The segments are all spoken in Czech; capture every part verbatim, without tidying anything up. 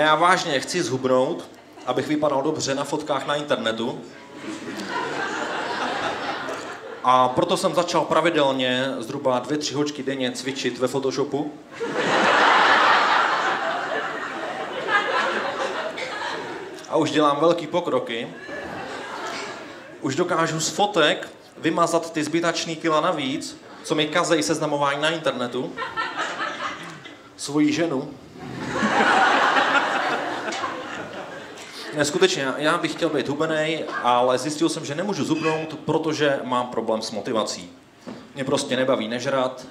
já vážně chci zhubnout, abych vypadal dobře na fotkách na internetu. A proto jsem začal pravidelně zhruba dvě, tři hoďky denně cvičit ve Photoshopu. A už dělám velký pokroky. Už dokážu z fotek vymazat ty zbytačný kila navíc, co mi kazej seznamování na internetu. Svoji ženu. Ne, skutečně, já bych chtěl být hubenej, ale zjistil jsem, že nemůžu zhubnout, protože mám problém s motivací. Mě prostě nebaví nežrat.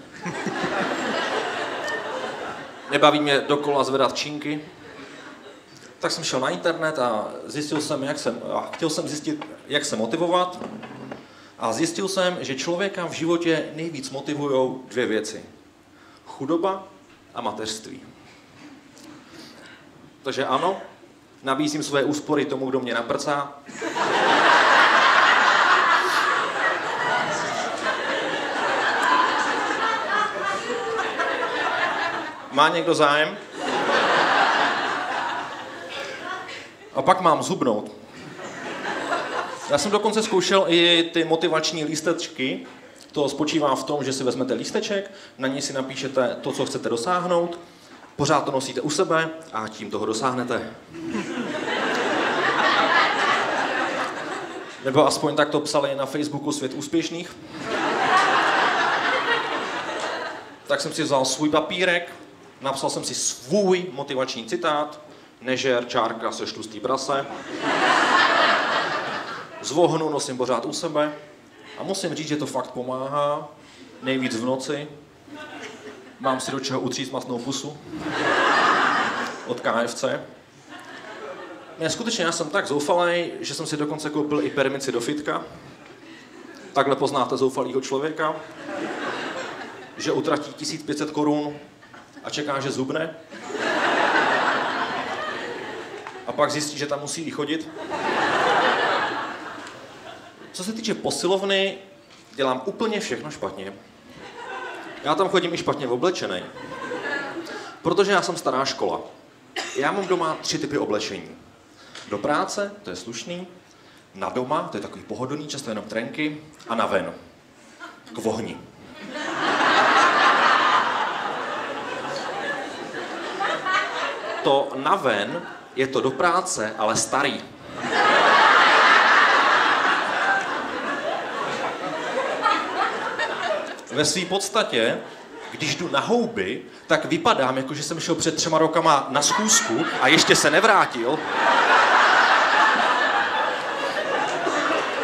Nebaví mě dokola zvedat činky. Tak jsem šel na internet a zjistil jsem, jak jsem, a chtěl jsem zjistit, jak se motivovat. A zjistil jsem, že člověka v životě nejvíc motivujou dvě věci. Chudoba a mateřství. Takže ano, nabízím své úspory tomu, kdo mě naprcá. Má někdo zájem? A pak mám zhubnout. Já jsem dokonce zkoušel i ty motivační lístečky. To spočívá v tom, že si vezmete lísteček, na něj si napíšete to, co chcete dosáhnout, pořád to nosíte u sebe a tím toho dosáhnete. Nebo aspoň tak to psali na Facebooku Svět úspěšných. Tak jsem si vzal svůj papírek, napsal jsem si svůj motivační citát, nežer, čárka, seš tlustý prase. Zvohnu nosím pořád u sebe a musím říct, že to fakt pomáhá, nejvíc v noci. Mám si do čeho utříct masnou pusu od K F C. Ne, skutečně já jsem tak zoufalej, že jsem si dokonce koupil i permici do fitka. Takhle poznáte zoufalýho člověka, že utratí tisíc pět set korun a čeká, že zhubne. A pak zjistí, že tam musí i chodit. Co se týče posilovny, dělám úplně všechno špatně. Já tam chodím i špatně oblečený. Protože já jsem stará škola. Já mám doma tři typy oblečení. Do práce, to je slušný, na doma, to je takový pohodlný, často jenom trenky, a na ven, k vohni. To na ven je to do práce, ale starý. Ve své podstatě, když jdu na houby, tak vypadám, jako že jsem šel před třema rokama na schůzku a ještě se nevrátil.